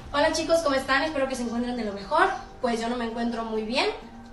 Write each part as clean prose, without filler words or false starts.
Hola chicos, ¿cómo están? Espero que se encuentren de lo mejor. Pues yo no me encuentro muy bien.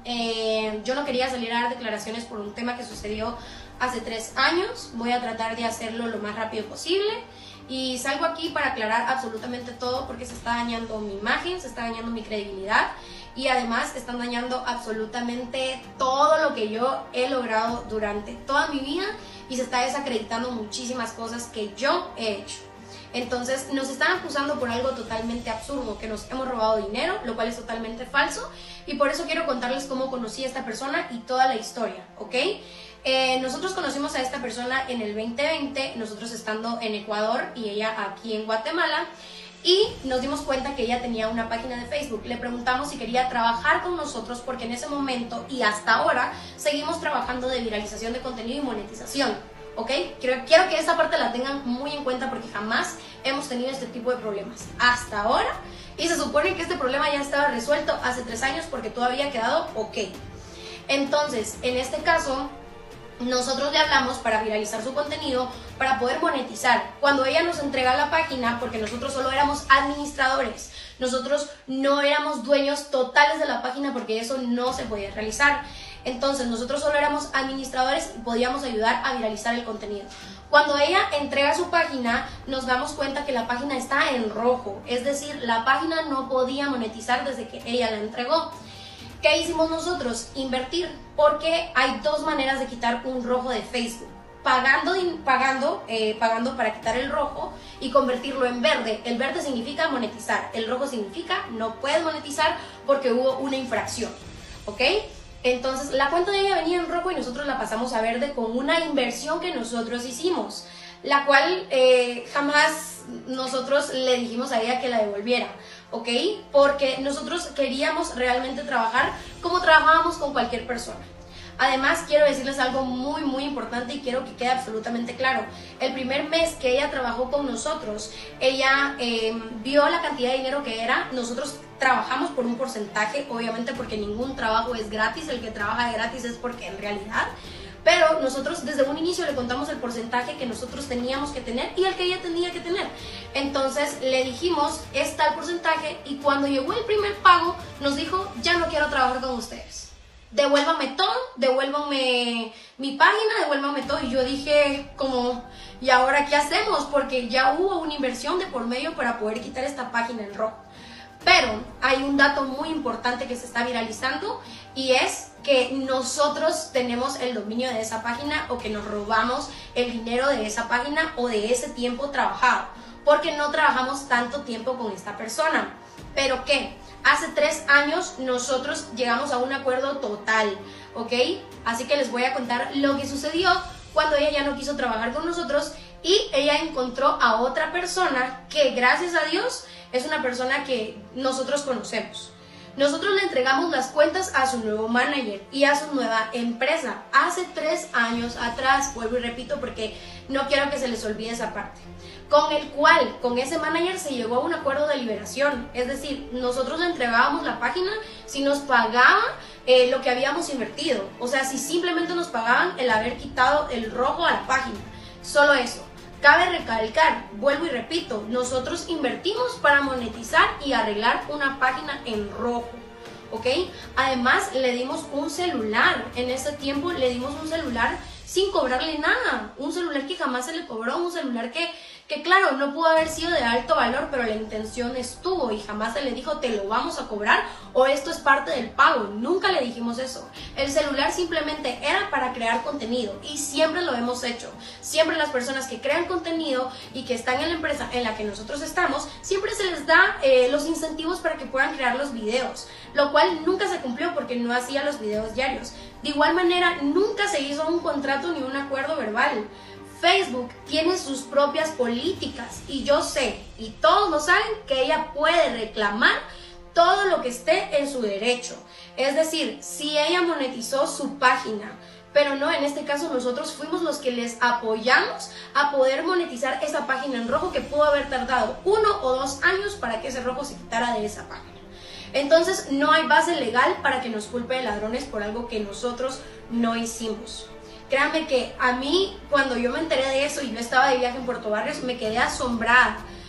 Yo no quería salir a dar declaraciones por un tema que sucedió hace 3 años. Voy a tratar de hacerlo lo más rápido posible. Y salgo aquí para aclarar absolutamente todo porque se está dañando mi imagen, se está dañando mi credibilidad y además están dañando absolutamente todo lo que yo he logrado durante toda mi vida y se está desacreditando muchísimas cosas que yo he hecho. Entonces nos están acusando por algo totalmente absurdo, que nos hemos robado dinero, lo cual es totalmente falso, y por eso quiero contarles cómo conocí a esta persona y toda la historia, ¿ok? Nosotros conocimos a esta persona en el 2020, nosotros estando en Ecuador y ella aquí en Guatemala, y nos dimos cuenta que ella tenía una página de Facebook. Le preguntamos si quería trabajar con nosotros porque en ese momento y hasta ahora seguimos trabajando de viralización de contenido y monetización. ¿Ok? Quiero que esa parte la tengan muy en cuenta porque jamás hemos tenido este tipo de problemas hasta ahora, y se supone que este problema ya estaba resuelto hace 3 años porque todo había quedado ok. Entonces, en este caso, nosotros le hablamos para viralizar su contenido, para poder monetizar. Cuando ella nos entrega la página, porque nosotros solo éramos administradores, nosotros no éramos dueños totales de la página porque eso no se podía realizar. Entonces nosotros solo éramos administradores y podíamos ayudar a viralizar el contenido. Cuando ella entrega su página, nos damos cuenta que la página está en rojo, es decir, la página no podía monetizar desde que ella la entregó. ¿Qué hicimos nosotros? Invertir, porque hay 2 maneras de quitar un rojo de Facebook. Pagando para quitar el rojo y convertirlo en verde. El verde significa monetizar, el rojo significa no puedes monetizar porque hubo una infracción, ¿ok? Entonces la cuenta de ella venía en rojo y nosotros la pasamos a verde con una inversión que nosotros hicimos, la cual jamás nosotros le dijimos a ella que la devolviera, ¿ok? Porque nosotros queríamos realmente trabajar como trabajábamos con cualquier persona. Además, quiero decirles algo muy importante y quiero que quede absolutamente claro. El primer mes que ella trabajó con nosotros, ella vio la cantidad de dinero que era. Nosotros trabajamos por un porcentaje, obviamente porque ningún trabajo es gratis. El que trabaja de gratis es porque en realidad... Pero nosotros desde un inicio le contamos el porcentaje que nosotros teníamos que tener y el que ella tenía que tener. Entonces le dijimos, es tal porcentaje, y cuando llegó el primer pago nos dijo, ya no quiero trabajar con ustedes. Devuélvame todo, devuélvame mi página, devuélvame todo. Y yo dije como, ¿y ahora qué hacemos? Porque ya hubo una inversión de por medio para poder quitar esta página en rojo. Pero hay un dato muy importante que se está viralizando y es que nosotros tenemos el dominio de esa página o que nos robamos el dinero de esa página o de ese tiempo trabajado, porque no trabajamos tanto tiempo con esta persona. ¿Pero qué? Hace 3 años nosotros llegamos a un acuerdo total, ¿ok? Así que les voy a contar lo que sucedió cuando ella ya no quiso trabajar con nosotros y ella encontró a otra persona que, gracias a Dios, es una persona que nosotros conocemos. Nosotros le entregamos las cuentas a su nuevo manager y a su nueva empresa hace 3 años atrás, vuelvo y repito porque no quiero que se les olvide esa parte, con el cual, con ese manager se llegó a un acuerdo de liberación. Es decir, nosotros le entregábamos la página si nos pagaba lo que habíamos invertido, o sea, si simplemente nos pagaban el haber quitado el rojo a la página, solo eso. Cabe recalcar, vuelvo y repito, nosotros invertimos para monetizar y arreglar una página en rojo, ¿ok? Además, le dimos un celular. En ese tiempo le dimos un celular sin cobrarle nada. Un celular que jamás se le cobró, un celular que claro, no pudo haber sido de alto valor, pero la intención estuvo y jamás se le dijo te lo vamos a cobrar o esto es parte del pago. Nunca le dijimos eso. El celular simplemente era para crear contenido y siempre lo hemos hecho. Siempre las personas que crean contenido y que están en la empresa en la que nosotros estamos, siempre se les da los incentivos para que puedan crear los videos, lo cual nunca se cumplió porque no hacía los videos diarios. De igual manera, nunca se hizo un contrato ni un acuerdo verbal. Facebook tiene sus propias políticas y yo sé, y todos lo saben, que ella puede reclamar todo lo que esté en su derecho. Es decir, si ella monetizó su página, pero no, en este caso nosotros fuimos los que les apoyamos a poder monetizar esa página en rojo que pudo haber tardado 1 o 2 años para que ese rojo se quitara de esa página. Entonces no hay base legal para que nos culpe de ladrones por algo que nosotros no hicimos. Créanme que a mí, cuando yo me enteré de eso y yo estaba de viaje en Puerto Barrios, me quedé asombrada.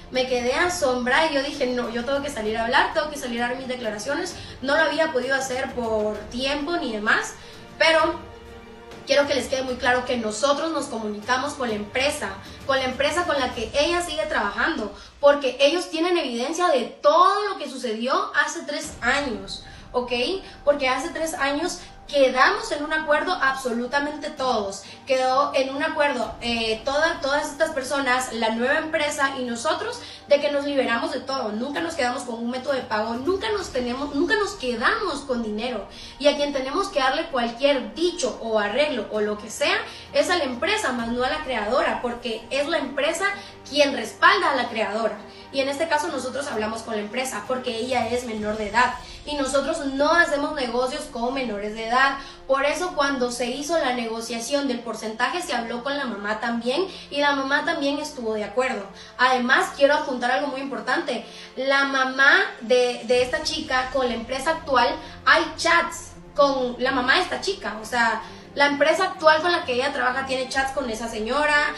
me quedé asombrada y yo dije, no, yo tengo que salir a hablar, tengo que salir a dar mis declaraciones. No lo había podido hacer por tiempo ni demás, pero quiero que les quede muy claro que nosotros nos comunicamos con la empresa con la que ella sigue trabajando, porque ellos tienen evidencia de todo lo que sucedió hace 3 años, ¿ok? Porque hace 3 años quedamos en un acuerdo absolutamente todos, quedó en un acuerdo todas estas personas, la nueva empresa y nosotros, de que nos liberamos de todo, nunca nos quedamos con un método de pago, nunca nos quedamos con dinero, y a quien tenemos que darle cualquier dicho o arreglo o lo que sea es a la empresa, más no a la creadora, porque es la empresa quien respalda a la creadora. Y en este caso nosotros hablamos con la empresa porque ella es menor de edad y nosotros no hacemos negocios con menores de edad. Por eso cuando se hizo la negociación del porcentaje se habló con la mamá también y la mamá también estuvo de acuerdo. Además quiero adjuntar algo muy importante. La mamá de esta chica con la empresa actual, hay chats con la mamá de esta chica, o sea, la empresa actual con la que ella trabaja tiene chats con esa señora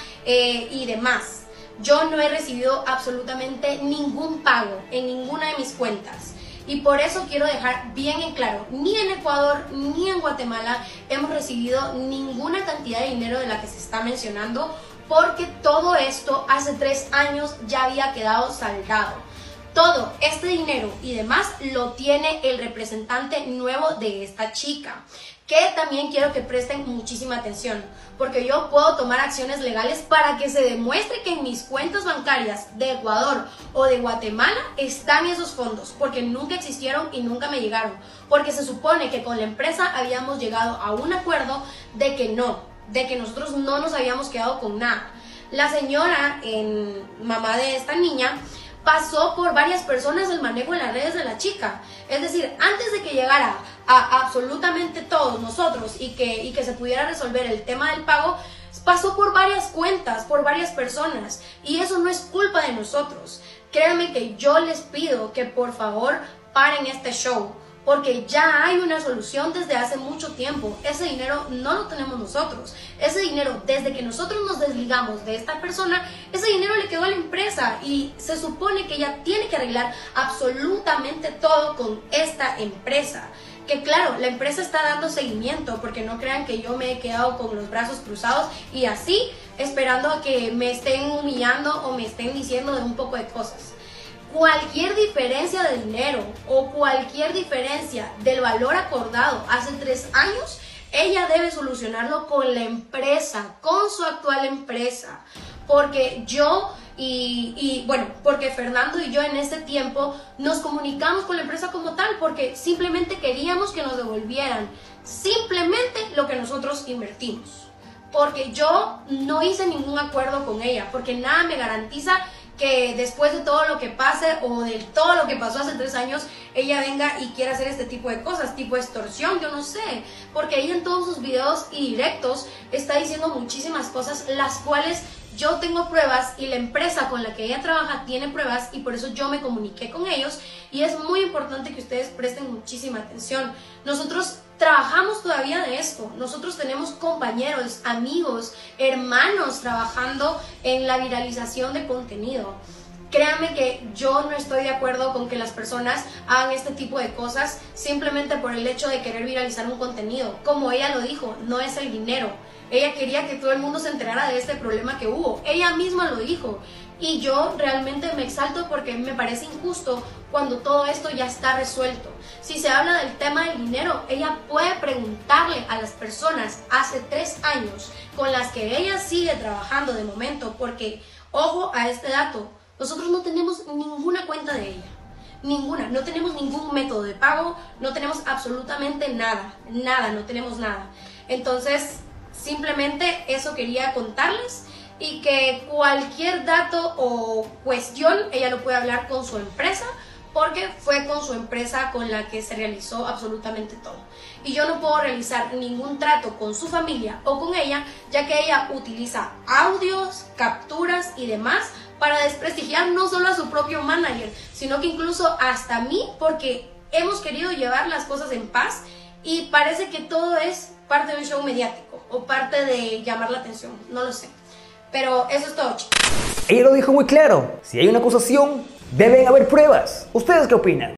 y demás. Yo no he recibido absolutamente ningún pago en ninguna de mis cuentas. Y por eso quiero dejar bien en claro, ni en Ecuador ni en Guatemala hemos recibido ninguna cantidad de dinero de la que se está mencionando, porque todo esto hace 3 años ya había quedado saldado. Todo este dinero y demás lo tiene el representante nuevo de esta chica, que también quiero que presten muchísima atención, porque yo puedo tomar acciones legales para que se demuestre que en mis cuentas bancarias de Ecuador o de Guatemala están esos fondos, porque nunca existieron y nunca me llegaron, porque se supone que con la empresa habíamos llegado a un acuerdo de que nosotros no nos habíamos quedado con nada. La señora, mamá de esta niña, pasó por varias personas el manejo de las redes de la chica. Es decir, antes de que llegara a absolutamente todos nosotros y que se pudiera resolver el tema del pago, pasó por varias cuentas, por varias personas. Y eso no es culpa de nosotros. Créanme que yo les pido que por favor paren este show, porque ya hay una solución desde hace mucho tiempo. Ese dinero no lo tenemos nosotros. Ese dinero, desde que nosotros nos desligamos de esta persona, ese dinero le quedó a la empresa y se supone que ella tiene que arreglar absolutamente todo con esta empresa. Que claro, la empresa está dando seguimiento, porque no crean que yo me he quedado con los brazos cruzados y así esperando a que me estén humillando o me estén diciendo de un poco de cosas. Cualquier diferencia de dinero o cualquier diferencia del valor acordado hace 3 años, ella debe solucionarlo con la empresa, con su actual empresa. Porque yo porque Fernando y yo en este tiempo nos comunicamos con la empresa como tal, porque simplemente queríamos que nos devolvieran simplemente lo que nosotros invertimos. Porque yo no hice ningún acuerdo con ella, porque nada me garantiza que después de todo lo que pase o de todo lo que pasó hace 3 años, ella venga y quiera hacer este tipo de cosas, tipo extorsión, yo no sé, porque ella en todos sus videos y directos está diciendo muchísimas cosas, las cuales yo tengo pruebas y la empresa con la que ella trabaja tiene pruebas, y por eso yo me comuniqué con ellos, y es muy importante que ustedes presten muchísima atención. Nosotros trabajamos todavía de esto, nosotros tenemos compañeros, amigos, hermanos trabajando en la viralización de contenido. Créanme que yo no estoy de acuerdo con que las personas hagan este tipo de cosas simplemente por el hecho de querer viralizar un contenido. Como ella lo dijo, no es el dinero. Ella quería que todo el mundo se enterara de este problema que hubo. Ella misma lo dijo. Y yo realmente me exalto porque me parece injusto cuando todo esto ya está resuelto. Si se habla del tema del dinero, ella puede preguntarle a las personas hace 3 años con las que ella sigue trabajando de momento, porque, ojo a este dato, nosotros no tenemos ninguna cuenta de ella. Ninguna, no tenemos ningún método de pago, no tenemos absolutamente nada, no tenemos nada. Entonces, simplemente eso quería contarles, y que cualquier dato o cuestión ella lo puede hablar con su empresa, porque fue con su empresa con la que se realizó absolutamente todo. Y yo no puedo realizar ningún trato con su familia o con ella, ya que ella utiliza audios, capturas y demás para desprestigiar no solo a su propio manager, sino que incluso hasta a mí, porque hemos querido llevar las cosas en paz y parece que todo es parte de un show mediático o parte de llamar la atención, no lo sé. Pero eso es todo, chicos. Ella lo dijo muy claro, si hay una acusación, deben haber pruebas. ¿Ustedes qué opinan?